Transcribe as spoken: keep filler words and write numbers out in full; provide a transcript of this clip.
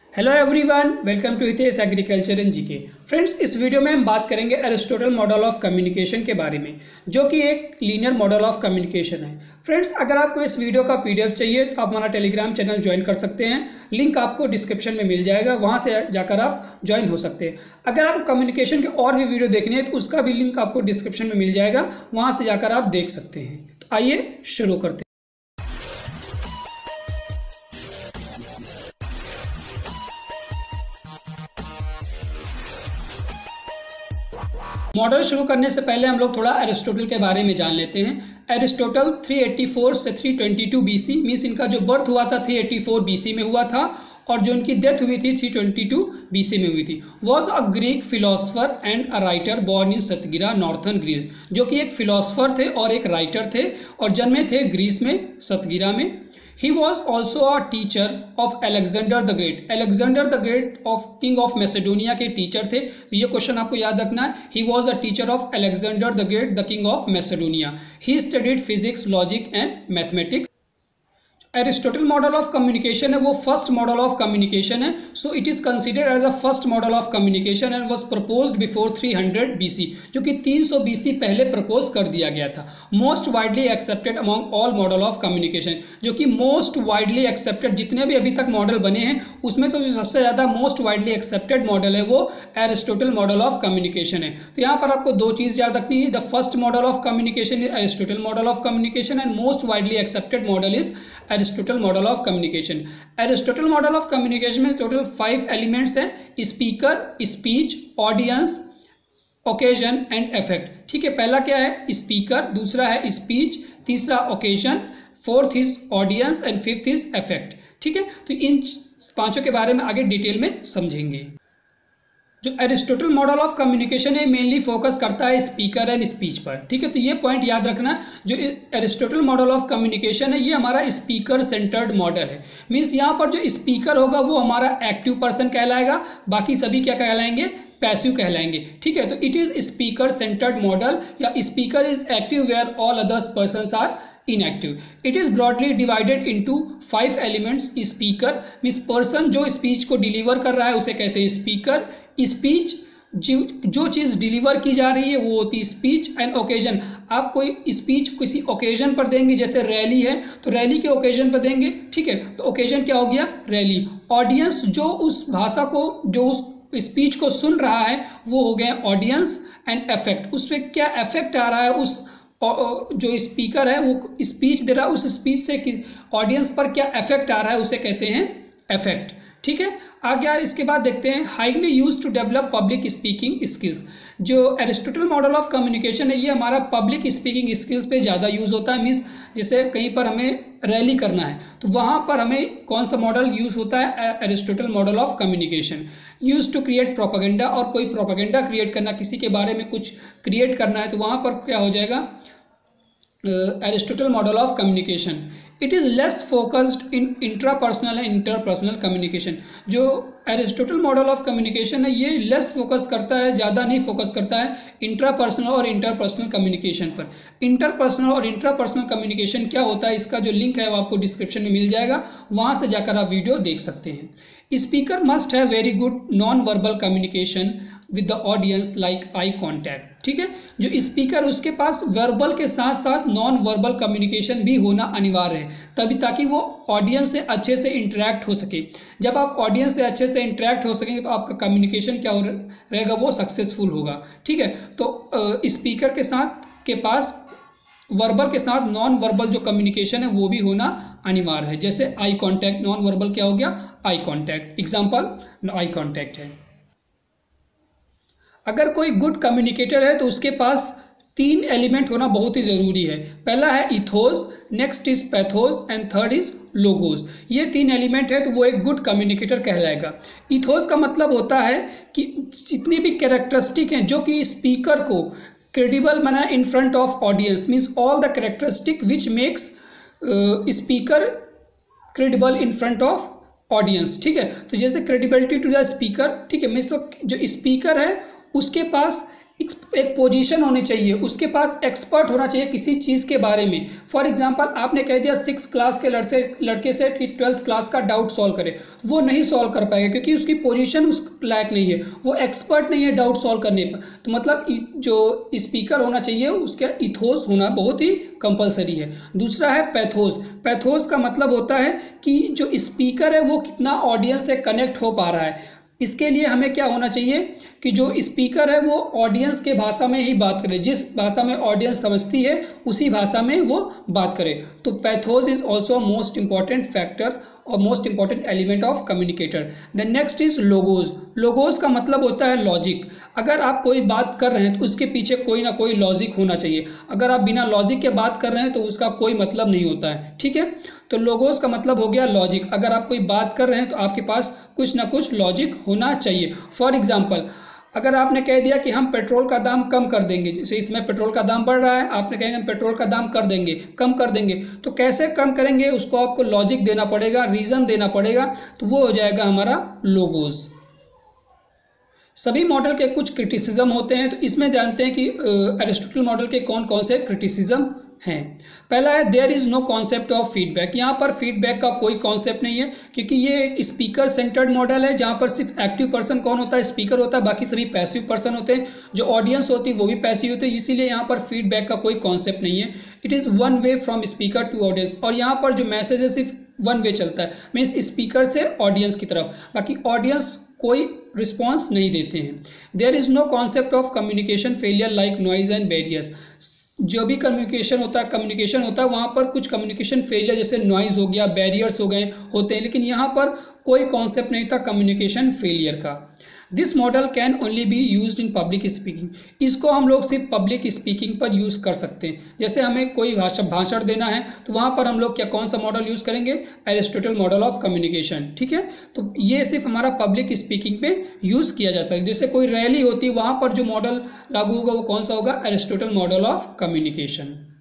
Hello everyone, welcome to Hitesh agriculture and GK. Friends, इस video में हम बात करेंगे एरिस्टोटल मॉडल ऑफ कम्युनिकेशन के बारे में, जो कि एक लीनियर मॉडल ऑफ कम्युनिकेशन है। फ्रेंड्स, अगर आपको इस वीडियो का पीडीएफ चाहिए तो आप हमारा टेलीग्राम चैनल ज्वाइन कर सकते हैं। लिंक आपको डिस्क्रिप्शन में मिल जाएगा, वहाँ से जाकर आप ज्वाइन हो सकते हैं। अगर आपको कम्युनिकेशन के और भी वीडियो देखने हैं तो उसका भी लिंक आपको डिस्क्रिप्शन में मिल जाएगा, वहाँ से जाकर आप देख सकते हैं। तो आइए शुरू करते हैं। मॉडल शुरू करने से पहले हम लोग थोड़ा एरिस्टोटल के बारे में जान लेते हैं। एरिस्टोटल तीन सौ चौरासी से तीन सौ बाईस बीसी मीन्स इनका जो बर्थ हुआ था तीन सौ चौरासी बीसी में हुआ था और जो इनकी डेथ हुई थी तीन सौ बाईस बीसी में हुई थी। Was a Greek philosopher and a writer born in Stagira northern Greece, जो कि एक फिलोसफर थे और एक राइटर थे और जन्मे थे ग्रीस में, सतगिरा में। He was also a teacher of Alexander the Great. Alexander the Great of King of Macedonia के टीचर थे। तो ये क्वेश्चन आपको याद रखना है। He was a teacher of Alexander the Great, the King of Macedonia. He studied physics, logic and mathematics. Aristotle model of communication है वो फर्स्ट मॉडल ऑफ कम्युनिकेशन है। So it is considered as a first model of communication and was proposed before तीन सौ BC, जो कि तीन सौ BC पहले प्रपोज कर दिया गया था। Most widely accepted among all model of communication, जो कि मोस्ट वाइडली एक्सेप्टेड जितने भी अभी तक मॉडल बने हैं उसमें से जो सबसे ज़्यादा मोस्ट वाइडली एक्सेप्टेड मॉडल है वो एरिस्टोटल मॉडल ऑफ कम्युनिकेशन है। तो यहाँ पर आपको दो चीज़ याद रखनी है। The first model of communication is Aristotle model of communication and most widely accepted model is Aristotle model of communication. Aristotle model of communication में टोटल फाइव एलिमेंट्स हैं: speaker, speech, audience, occasion and effect. ठीक है, पहला क्या है? Speaker, दूसरा है speech, तीसरा occasion, fourth is audience and fifth is effect. ठीक है, तो इन पांचों के बारे में आगे डिटेल में समझेंगे। जो एरिस्टोटल मॉडल ऑफ कम्युनिकेशन है मेनली फोकस करता है स्पीकर एंड स्पीच पर। ठीक है, तो ये पॉइंट याद रखना, जो एरिस्टोटल मॉडल ऑफ कम्युनिकेशन है ये हमारा स्पीकर सेंटर्ड मॉडल है। मीन्स यहाँ पर जो स्पीकर होगा वो हमारा एक्टिव पर्सन कहलाएगा, बाकी सभी क्या कहलाएंगे? पैसिव कहलाएंगे। ठीक है, तो it is speaker centred model या speaker is active where all others persons are inactive. It is broadly divided into five elements. Speaker means person जो स्पीच को डिलीवर कर रहा है उसे कहते हैं स्पीकर। स्पीच जो जो चीज़ डिलीवर की जा रही है वो होती है स्पीच। एंड ओकेजन, आप कोई स्पीच किसी ओकेजन पर देंगे, जैसे रैली है तो रैली के ओकेजन पर देंगे। ठीक है, तो ओकेजन क्या हो गया? रैली। ऑडियंस जो उस भाषा को, जो उस स्पीच को सुन रहा है वो हो गया ऑडियंस। एंड इफेक्ट, उस पर क्या इफेक्ट आ रहा है, उस जो स्पीकर है वो स्पीच दे रहा है उस स्पीच से ऑडियंस पर क्या इफेक्ट आ रहा है उसे कहते हैं इफेक्ट। ठीक है, आगे इसके बाद देखते हैं highly use to develop public speaking skills. जो एरिस्टोटल मॉडल ऑफ कम्युनिकेशन है ये हमारा पब्लिक स्पीकिंग स्किल्स पे ज़्यादा यूज़ होता है। मीन्स जैसे कहीं पर हमें रैली करना है तो वहाँ पर हमें कौन सा मॉडल यूज़ होता है? Aristotle model of communication. Use to create propaganda, और कोई प्रोपागेंडा क्रिएट करना, किसी के बारे में कुछ क्रिएट करना है तो वहाँ पर क्या हो जाएगा? Aristotle model of communication. It is less focused in intrapersonal and interpersonal communication. जो एरिस्टोटल मॉडल ऑफ कम्युनिकेशन है ये लेस फोकस करता है, ज़्यादा नहीं फोकस करता है इंट्रापर्सनल और इंटरपर्सनल कम्युनिकेशन पर। इंटरपर्सनल और इंट्रापर्सनल कम्युनिकेशन क्या होता है इसका जो लिंक है वो आपको डिस्क्रिप्शन में मिल जाएगा, वहाँ से जाकर आप वीडियो देख सकते हैं। Speaker must have very good non verbal communication with the audience like eye contact. ठीक है, जो स्पीकर उसके पास वर्बल के साथ साथ नॉन वर्बल कम्युनिकेशन भी होना अनिवार्य है, तभी ताकि वो ऑडियंस से अच्छे से इंटरेक्ट हो सके। जब आप ऑडियंस से अच्छे से इंटरेक्ट हो सकेंगे तो आपका कम्युनिकेशन क्या हो रहेगा? वो सक्सेसफुल होगा। ठीक है, तो स्पीकर के साथ के पास वर्बल के साथ नॉन वर्बल जो कम्युनिकेशन है वो भी होना अनिवार्य है। जैसे आई कॉन्टैक्ट, नॉन वर्बल क्या हो गया? Eye contact. Example eye contact है। अगर कोई गुड कम्युनिकेटर है तो उसके पास तीन एलिमेंट होना बहुत ही ज़रूरी है। पहला है ethos, next is pathos and third is logos. ये तीन एलिमेंट है तो वो एक गुड कम्युनिकेटर कहलाएगा। इथोस का मतलब होता है कि जितनी भी कैरेक्टरिस्टिक हैं जो कि स्पीकर को क्रेडिबल बनाए in front of audience, means all the characteristic which makes speaker credible in front of audience. ठीक है, तो जैसे क्रेडिबिलिटी टू द स्पीकर। ठीक है, मीन्स जो स्पीकर है उसके पास एक पोजीशन होनी चाहिए, उसके पास एक्सपर्ट होना चाहिए किसी चीज़ के बारे में। फॉर एग्जांपल आपने कह दिया सिक्स क्लास के लड़के लड़के से कि ट्वेल्थ क्लास का डाउट सॉल्व करे, वो नहीं सॉल्व कर पाएगा क्योंकि उसकी पोजीशन उस लायक नहीं है, वो एक्सपर्ट नहीं है डाउट सॉल्व करने पर। तो मतलब जो स्पीकर होना चाहिए उसका इथोस होना बहुत ही कंपलसरी है। दूसरा है पैथोस। पैथोस का मतलब होता है कि जो स्पीकर है वो कितना ऑडियंस से कनेक्ट हो पा रहा है। इसके लिए हमें क्या होना चाहिए कि जो स्पीकर है वो ऑडियंस के भाषा में ही बात करे, जिस भाषा में ऑडियंस समझती है उसी भाषा में वो बात करे। तो pathos is also most important factor और most important element of communicator. Then next is logos. Logos का मतलब होता है लॉजिक। अगर आप कोई बात कर रहे हैं तो उसके पीछे कोई ना कोई लॉजिक होना चाहिए। अगर आप बिना लॉजिक के बात कर रहे हैं तो उसका कोई मतलब नहीं होता है, ठीक है। तो लोगोस का मतलब हो गया लॉजिक। अगर आप कोई बात कर रहे हैं तो आपके पास कुछ ना कुछ लॉजिक होना चाहिए। फॉर एग्जाम्पल अगर आपने कह दिया कि हम पेट्रोल का दाम कम कर देंगे, जैसे इसमें पेट्रोल का दाम बढ़ रहा है, आपने कहेंगे हम पेट्रोल का दाम कर देंगे, कम कर देंगे, तो कैसे कम करेंगे उसको आपको लॉजिक देना पड़ेगा, रीज़न देना पड़ेगा, तो वो हो जाएगा हमारा लोगोस। सभी मॉडल के कुछ क्रिटिसिज्म होते हैं, तो इसमें जानते हैं कि एरिस्टोटल मॉडल के कौन कौन से क्रिटिसिज्म हैं। पहला है there is no concept of feedback. यहाँ पर फीडबैक का कोई कॉन्सेप्ट नहीं है क्योंकि ये एक स्पीकर सेंटर्ड मॉडल है जहाँ पर सिर्फ एक्टिव पर्सन कौन होता है, स्पीकर होता है, बाकी सभी पैसिव पर्सन होते हैं। जो ऑडियंस होती है वो भी पैसिव होती है, इसीलिए यहाँ पर फीडबैक का कोई कॉन्सेप्ट नहीं है। It is one way from speaker to audience. और यहाँ पर जो मैसेज है सिर्फ वन वे चलता है, मीन्स स्पीकर से ऑडियंस की तरफ, बाकी ऑडियंस कोई रिस्पॉन्स नहीं देते हैं। There is no concept of communication failure like noise and barriers. जो भी कम्युनिकेशन होता है कम्युनिकेशन होता है वहाँ पर कुछ कम्युनिकेशन फेलियर जैसे नॉइज़ हो गया, बैरियर्स हो गए होते हैं, लेकिन यहाँ पर कोई कॉन्सेप्ट नहीं था कम्युनिकेशन फेलियर का। This model can only be used in public speaking. इसको हम लोग सिर्फ पब्लिक स्पीकिंग पर यूज़ कर सकते हैं। जैसे हमें कोई भाषा भाषण देना है तो वहाँ पर हम लोग क्या कौन सा मॉडल यूज़ करेंगे, एरिस्टोटल मॉडल ऑफ कम्युनिकेशन, ठीक है। तो ये सिर्फ हमारा पब्लिक स्पीकिंग पे यूज़ किया जाता है। जैसे कोई रैली होती है वहाँ पर जो मॉडल लागू होगा वो कौन सा होगा, एरिस्टोटल मॉडल ऑफ कम्युनिकेशन।